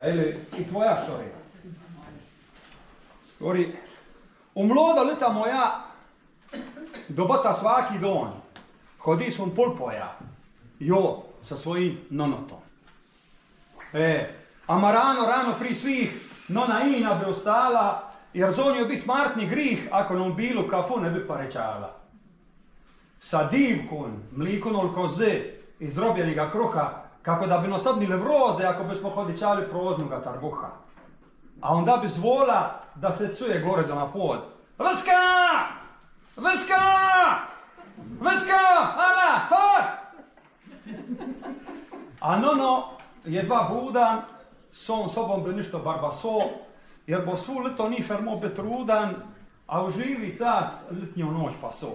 Ili i tvoja štorija. Govori, u mloda leta moja dobota svaki don hodi sam pulpoja, jo, sa svojim nonotom. A rano pri svih nona ina bi ostala, jer zonio bi smartni grih ako nam bilu kafu ne bi parečala. Sa divkon, mlikon koze iz drobljeniga kruha, kako da bi nos odnili vroze ako bismo hodičali proznuga tarbuha. A onda bi zvola da se cuje gore do na pod. Vrska! Vrska! Vrska! Ala! Ha! A nono jedva budan, son sobom bi ništo barbaso, jer bo svu lito ni fermo bit rudan, a u živi cas litnju noć paso.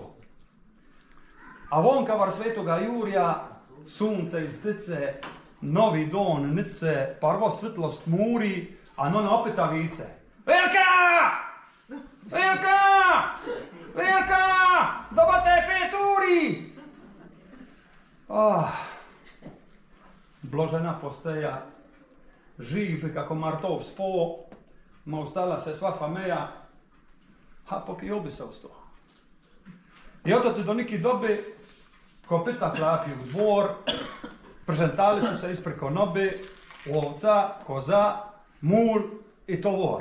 A vonka var svetoga Jurja, sunce i stice, novi don nice, prvo svitlost muri, a non opet vice. Velika! Velika! Velika! Dobate 5 uri! Bložena posteja, živ kako Martov spo, ma ustala se sva fameja, a poki obi se usto. I oto ti do neki dobi kopita klapi u dvor, prezentali su se ispred konobi, ovca, koza, mul i tovor.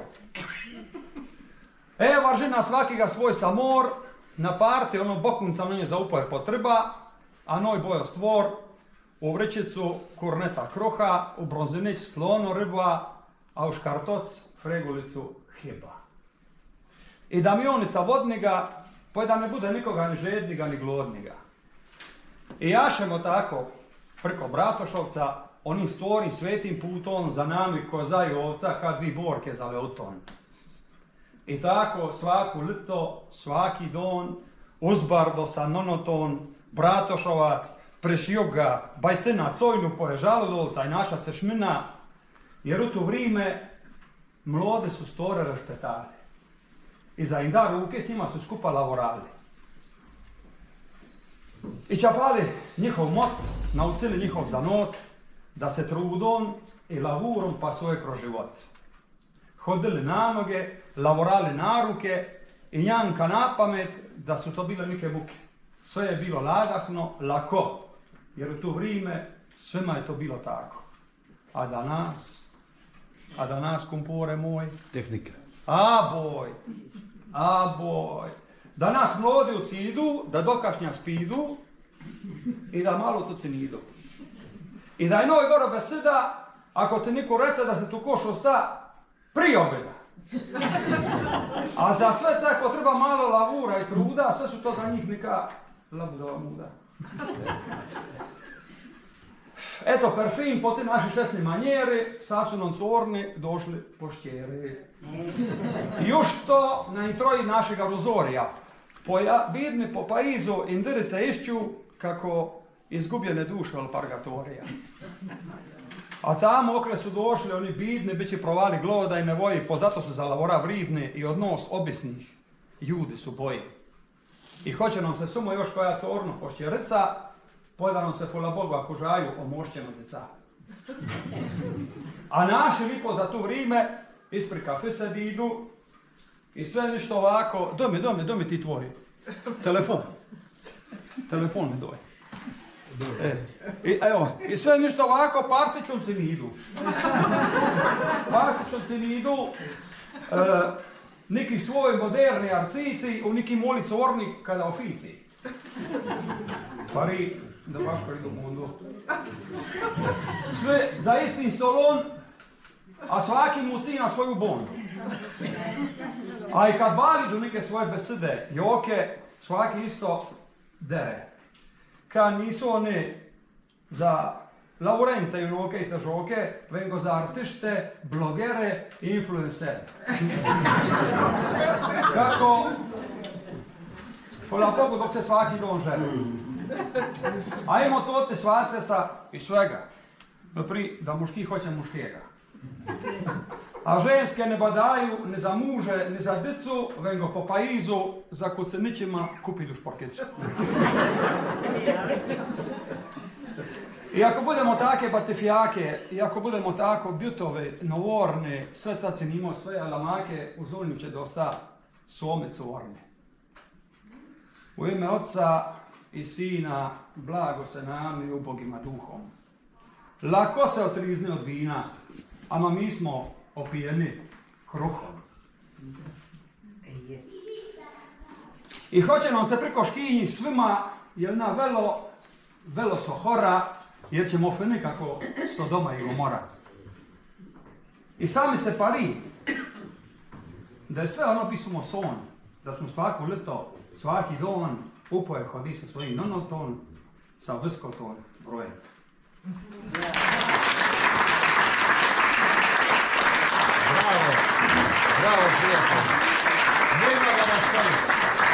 Varžina svakiga svoj samor, na parti ono bokunca na nje zaupoje potreba, a noj bojo stvor, u vrećicu kurneta kruha, u bronzinić slono ryba, a u škartoc fregulicu hiba. I damionica vodniga, da ne bude nikoga ni žedniga ni glodniga. I jašemo tako preko Bratošovca, onim stvorim svetim putom za nami koza i ovca kad vi borke za leuton. I tako svaku lito, svaki don, uzbardo sa nonoton, Bratošovac, prešioga, bajtina, cojnu poje žaludolca i naša cešmina, jer u to vrime mlode su store raštetali. I za im da ruke s njima su skupa lavorali. I čapali njihov mot, naučili njihov zanot, da se trudom i lavurom pasuje kroz život. Hodili na noge, lavorali na ruke i njanka na pamet da su to bile neke muke. Sve je bilo ladahno, lako, jer u to vrijeme svima je to bilo tako. A danas, kumpore moj, tehnika. A boj. Danas mlodi u cidu, da dokašnja spidu i da malo cucinidu. I da je noj goro beseda, ako ti niko reca da se tu koš osta prije obeda. A za sve cako treba malo lavura i truda, sve su to za njih neka labudova muda. Eto, perfin po te naši šesni manjeri, sasunom corni došli poštjeri. Još to na introji našega rozorija. Bidni po paizu indirice išću kako izgubljene duše od pargatorija. A tamo okle su došli oni bidni, bit će provali gloda i nevoji, zato su za lavora vridni i odnos obisnih ljudi su boji. I hoće nam se sumo još koja corno poštjerica, pojda nam se hvala Bogu ako žaju omošćeno djeca. A naši lipo za tu vrime ispred kafe se idu i sve ništo ovako, doj ti tvoj telefon mi doj. I sve ništo ovako partičonci nidu, neki svoj moderni arcici, u neki moli corni kada ofici. Pari, da baš pridu mundu. Sve za istim stolon, a svaki muci na svoju bondu. A i kad baliđu neke svoje besede, joke, svaki isto dere. Kad nisu oni za laurente i roke i težoke, vengo za artište, blogere i influencere. Kako, hvala Bogu dok se svaki don želi. Ajmo to te svace sa i svega. Da muški hoće muškega. A ženske ne badaju ne za muže, ne za dicu, vengo po paizu, za kucenićima kupidu šporkicu. I ako budemo take batifijake, i ako budemo tako bjutove, novorne, sve caci nimo, sve alamake, u zulnju će dosta some cuvorne. U ime Otca i Sina, blago se nam i ubogima duhom. Lako se otrizne od vina, ama mi smo opijeni kruhom. I hoće nam se priko škinji svima jedna velo sohora, jer ćemo fe nikako Sodoma i Gomora. I sami se pari, da je sve ono pismo son, da smo svako ljeto, svaki don upoje hodi sa svojim nonoton, sa viskoton brojem. Bravo, bravo, prijatelj. Nema da vas